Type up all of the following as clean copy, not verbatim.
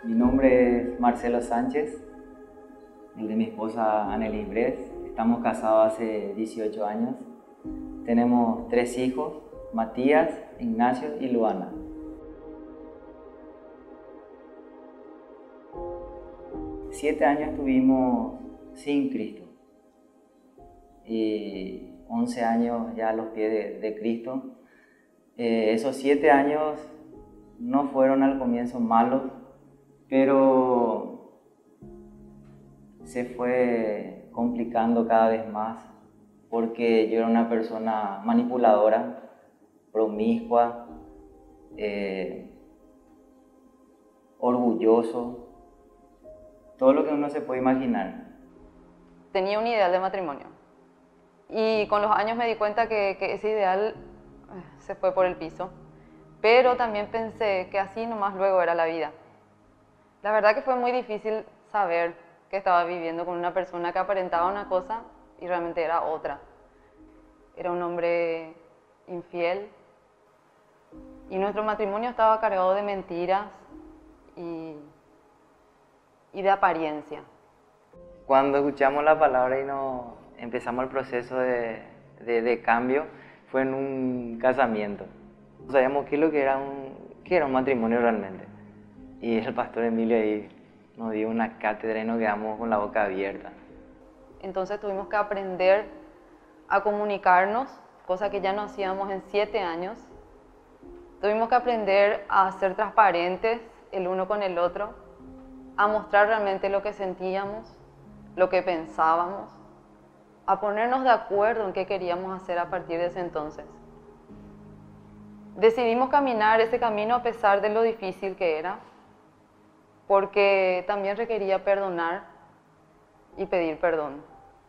Mi nombre es Marcelo Sánchez, el de mi esposa Anneli Bres. Estamos casados hace 18 años. Tenemos 3 hijos, Matías, Ignacio y Luana. Siete años estuvimos sin Cristo y 11 años ya a los pies de Cristo. Esos 7 años no fueron al comienzo malos, pero se fue complicando cada vez más porque yo era una persona manipuladora, promiscua, orgulloso, todo lo que uno se puede imaginar. Tenía un ideal de matrimonio y con los años me di cuenta que ese ideal se fue por el piso, pero también pensé que así nomás luego era la vida. La verdad que fue muy difícil saber que estaba viviendo con una persona que aparentaba una cosa y realmente era otra. Era un hombre infiel y nuestro matrimonio estaba cargado de mentiras y de apariencia. Cuando escuchamos la palabra y nos empezamos el proceso de cambio, fue en un casamiento. No sabíamos qué es lo que era un matrimonio realmente. Y el pastor Emilio ahí nos dio una cátedra y nos quedamos con la boca abierta. Entonces tuvimos que aprender a comunicarnos, cosa que ya no hacíamos en 7 años. Tuvimos que aprender a ser transparentes el uno con el otro, a mostrar realmente lo que sentíamos, lo que pensábamos, a ponernos de acuerdo en qué queríamos hacer a partir de ese entonces. Decidimos caminar ese camino a pesar de lo difícil que era, porque también requería perdonar y pedir perdón.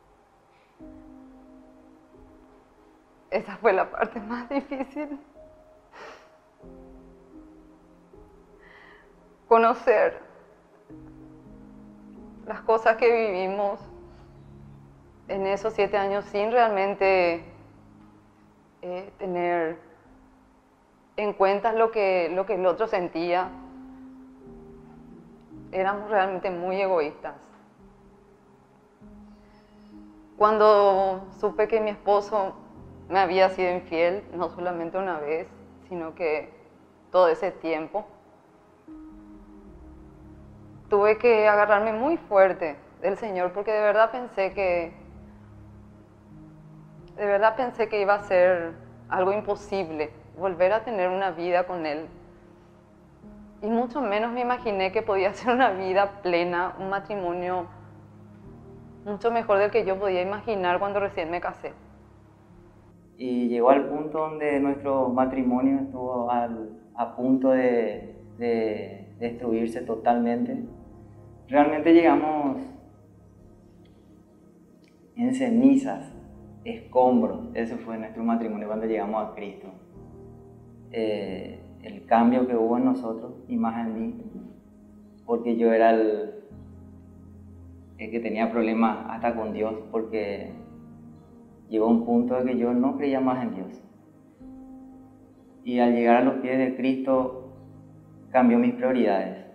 Esa fue la parte más difícil. Conocer las cosas que vivimos en esos 7 años sin realmente tener en cuenta lo que el otro sentía. Éramos realmente muy egoístas. Cuando supe que mi esposo me había sido infiel, no solamente una vez, sino que todo ese tiempo, tuve que agarrarme muy fuerte del Señor porque de verdad pensé que iba a ser algo imposible volver a tener una vida con Él. Y mucho menos me imaginé que podía ser una vida plena, un matrimonio mucho mejor del que yo podía imaginar cuando recién me casé. Y llegó al punto donde nuestro matrimonio estuvo a punto de destruirse totalmente. Realmente llegamos en cenizas, escombros. Ese fue nuestro matrimonio cuando llegamos a Cristo. El cambio que hubo en nosotros y más en mí, porque yo era el que tenía problemas hasta con Dios, porque llegó un punto de que yo no creía más en Dios. Y al llegar a los pies de Cristo, cambió mis prioridades.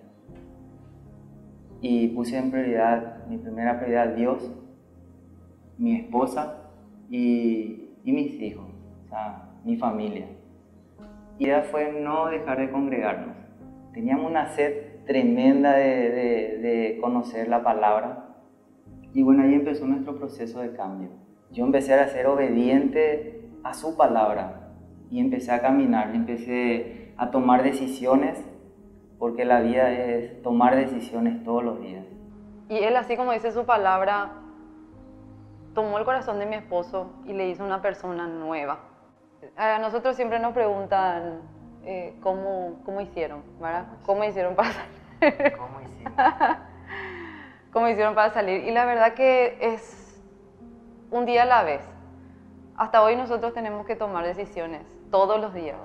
Y puse en prioridad, mi primera prioridad, Dios, mi esposa y mis hijos, o sea, mi familia. Y la idea fue no dejar de congregarnos. Teníamos una sed tremenda de conocer la palabra. Y bueno, ahí empezó nuestro proceso de cambio. Yo empecé a ser obediente a su palabra y empecé a caminar, empecé a tomar decisiones, porque la vida es tomar decisiones todos los días. Y Él, así como dice su palabra, tomó el corazón de mi esposo y le hizo una persona nueva. A nosotros siempre nos preguntan cómo hicieron, ¿verdad? ¿Cómo hicieron para salir? ¿Cómo hicimos? ¿Cómo hicieron para salir? Y la verdad que es un día a la vez. Hasta hoy nosotros tenemos que tomar decisiones todos los días.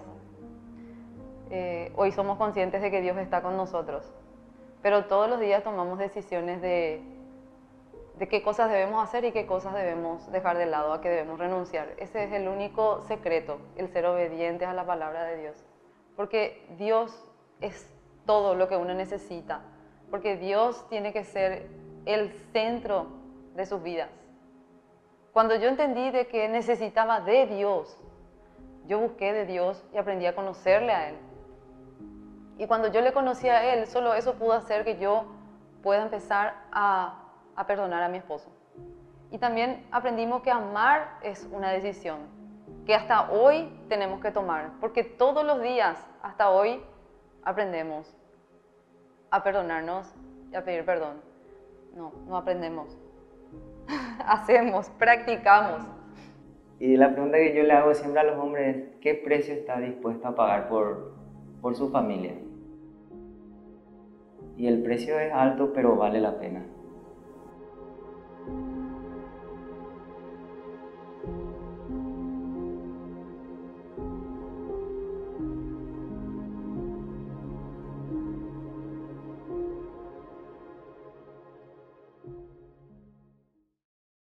Hoy somos conscientes de que Dios está con nosotros, pero todos los días tomamos decisiones de qué cosas debemos hacer y qué cosas debemos dejar de lado, a qué debemos renunciar. Ese es el único secreto, el ser obedientes a la palabra de Dios. Porque Dios es todo lo que uno necesita porque Dios tiene que ser el centro de sus vidas. Cuando yo entendí de que necesitaba de Dios, yo busqué de Dios y aprendí a conocerle a Él. Y cuando yo le conocí a Él, solo eso pudo hacer que yo pueda empezar a perdonar a mi esposo. Y también aprendimos que amar es una decisión, que hasta hoy tenemos que tomar, porque todos los días, hasta hoy, aprendemos a perdonarnos y a pedir perdón. No aprendemos. Hacemos, practicamos. Y la pregunta que yo le hago siempre a los hombres es, ¿qué precio está dispuesto a pagar por su familia? Y el precio es alto, pero vale la pena.